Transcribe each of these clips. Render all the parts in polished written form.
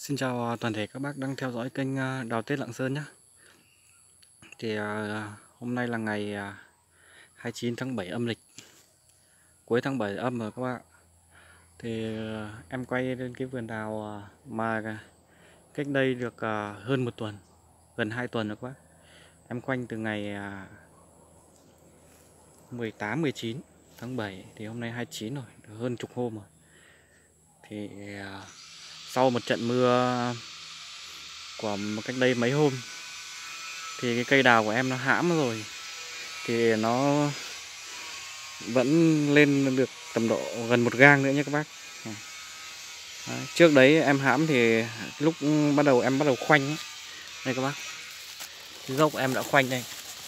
Xin chào toàn thể các bác đang theo dõi kênh Đào Tết Lạng Sơn nhé. Thì hôm nay là ngày 29 tháng 7 âm lịch, cuối tháng 7 âm rồi các bạn. Thì em quay lên cái vườn đào mà cách đây được hơn một tuần, gần 2 tuần rồi các bác. Em quanh từ ngày 18, 19 tháng 7 thì hôm nay 29 rồi, được hơn chục hôm rồi. Thì sau một trận mưa của cách đây mấy hôm thì cái cây đào của em nó hãm rồi, thì nó vẫn lên được tầm độ gần một gang nữa nhé các bác. Đấy, trước đấy em hãm thì lúc em bắt đầu khoanh ấy. Đây các bác, cái gốc em đã khoanh đây.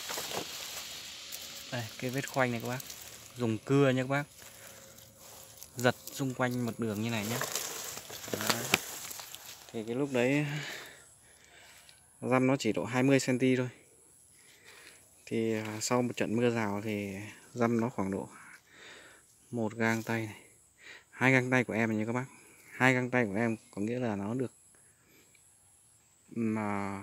Đây cái vết khoanh này các bác, dùng cưa nhé các bác, giật xung quanh một đường như này nhé. Đấy. Thì cái lúc đấy răm nó chỉ độ 20 cm thôi. Thì sau một trận mưa rào thì răm nó khoảng độ một gang tay này, 2 gang tay của em này nha các bác. 2 gang tay của em có nghĩa là nó được mà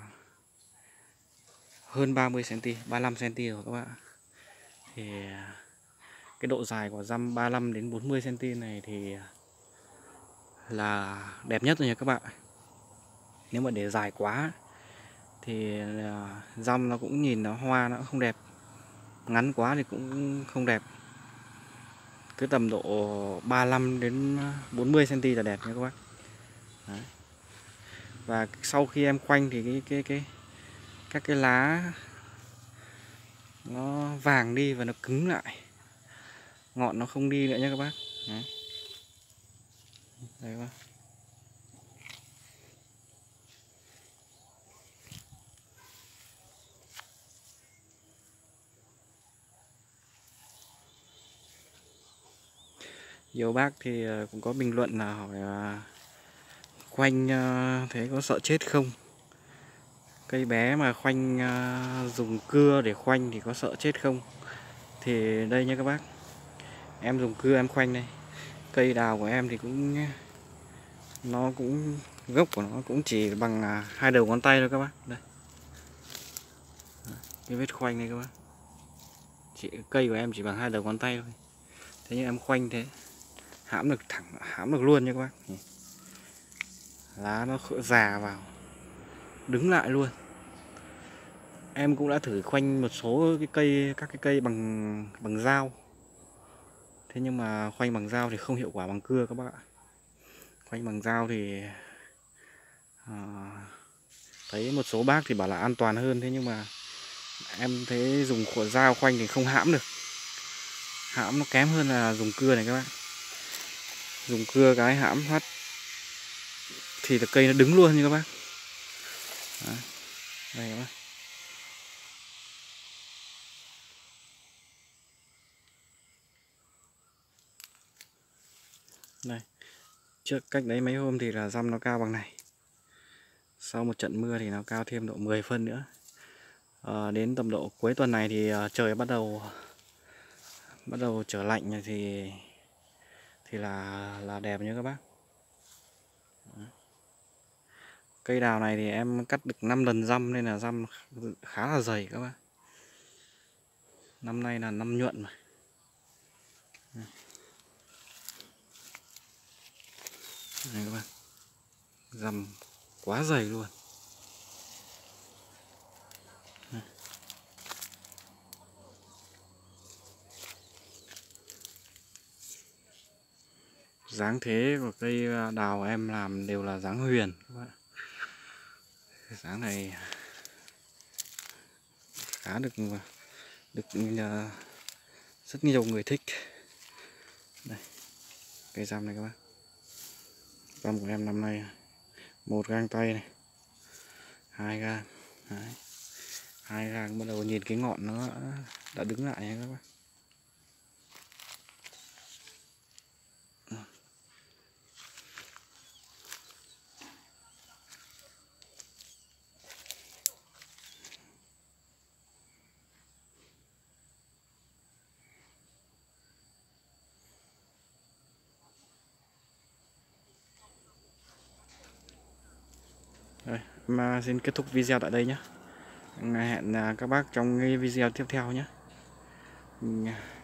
hơn 30 cm, 35 cm rồi các bạn. Thì cái độ dài của răm 35 đến 40 cm này thì là đẹp nhất rồi nha các bạn. Nếu mà để dài quá thì răm nó cũng nhìn nó hoa nó cũng không đẹp, ngắn quá thì cũng không đẹp. Cứ tầm độ 35 đến 40 cm là đẹp nha các bác. Đấy. Và sau khi em khoanh thì các cái lá nó vàng đi và nó cứng lại, ngọn nó không đi nữa nha các bác. Đấy. Đây các bác. Nhiều bác thì cũng có bình luận là hỏi khoanh thế có sợ chết không? Cây bé mà khoanh dùng cưa để khoanh thì có sợ chết không? Thì đây nha các bác, em dùng cưa em khoanh đây. Cây đào của em thì nó cũng gốc của nó cũng chỉ bằng 2 đầu ngón tay thôi các bác. Đây. Cái vết khoanh này các bác. Cây của em chỉ bằng 2 đầu ngón tay thôi. Thế nhưng em khoanh thế hãm được thẳng, hãm được luôn nha các bác. Lá nó già vào, đứng lại luôn. Em cũng đã thử khoanh một số các cái cây bằng dao. Thế nhưng mà khoanh bằng dao thì không hiệu quả bằng cưa các bác ạ. Khoanh bằng dao thì thấy một số bác thì bảo là an toàn hơn, thế nhưng mà em thấy dùng khổ dao khoanh thì không hãm được. Hãm nó kém hơn là dùng cưa này các bác. Dùng cưa cái hãm phát thì là cây nó đứng luôn như các bác. Đó. Đây các bác. Đây. Trước cách đấy mấy hôm thì là răm nó cao bằng này. Sau một trận mưa thì nó cao thêm độ 10 phân nữa. Đến tầm độ cuối tuần này thì trời bắt đầu trở lạnh rồi thì là đẹp nhé các bác. Cây đào này thì em cắt được 5 lần răm nên là răm khá là dày các bác. Năm nay là năm nhuận mà. Đây các bác. Răm quá dày luôn. Dáng thế của cây đào em làm đều là dáng huyền các bạn. Dáng này khá được rất nhiều người thích. Đây, cây răm này các bác. Răm của em năm nay 1 gang tay này, 2 gang. Đấy. 2 gang bắt đầu nhìn cái ngọn nó đã đứng lại nha các bác. Rồi, mà xin kết thúc video tại đây nhé. Hẹn các bác trong cái video tiếp theo nhé.